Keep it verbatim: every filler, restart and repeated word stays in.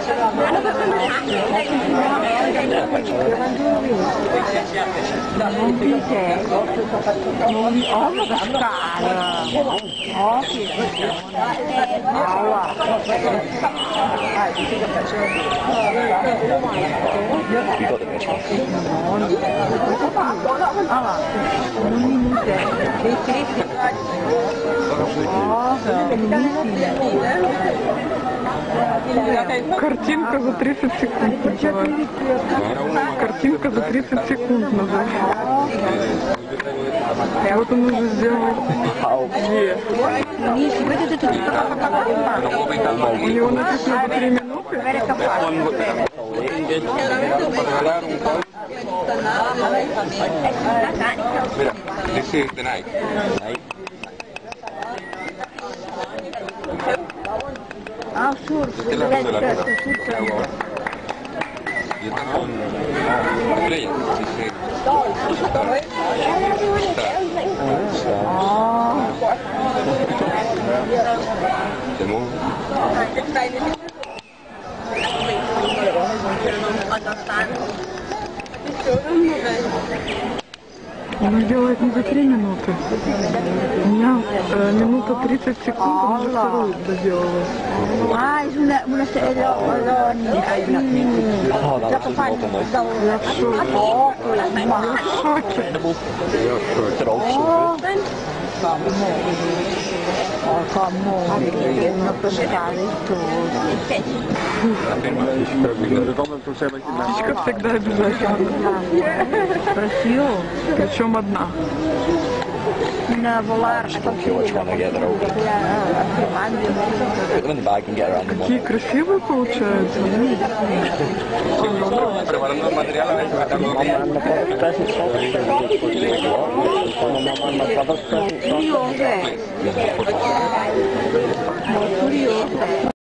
Non ti sei, non ho la scala, ho che allora, un minuto, dei testi, Картинка за тридцать секунд называется. Картинка за тридцать секунд называется. Вот он уже сделал две. У него написано за три минуты. Mira, this is the night. ah, surf, Esta es la luz de la luna. Y estas son estrellas. Dice. The moon. Он делает не за три минуты. У меня э, минута тридцать секунд, он уже вторую доделала. ah, è una, una serie Птичка всегда обязательно. Причем одна. Una volare Какие красивые получаются. Preparando el material a ver si curiose, molto curiose.